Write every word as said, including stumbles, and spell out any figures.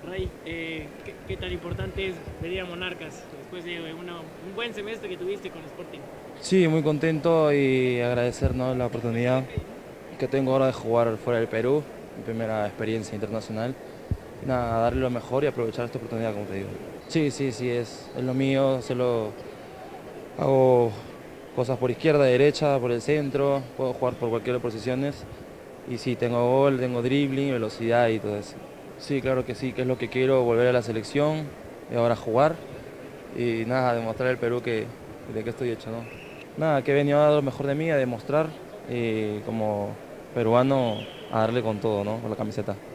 Ray, eh, ¿qué, qué tan importante es venir a Monarcas después de una- un buen semestre que tuviste con Sporting? Sí, muy contento y agradecer, ¿no?, la oportunidad que tengo ahora de jugar fuera del Perú, mi primera experiencia internacional. Nada, darle lo mejor y aprovechar esta oportunidad, como te digo. Sí, sí, sí, es, es lo mío, se lo hago cosas por izquierda, derecha, por el centro, puedo jugar por cualquier posiciones. Y sí, tengo gol, tengo dribbling, velocidad y todo eso. Sí, claro que sí, que es lo que quiero, volver a la selección y ahora jugar. Y nada, demostrar al Perú que, de qué estoy hecho, ¿no? Nada, que he venido a dar lo mejor de mí, a demostrar, y como peruano, a darle con todo, ¿no? Con la camiseta.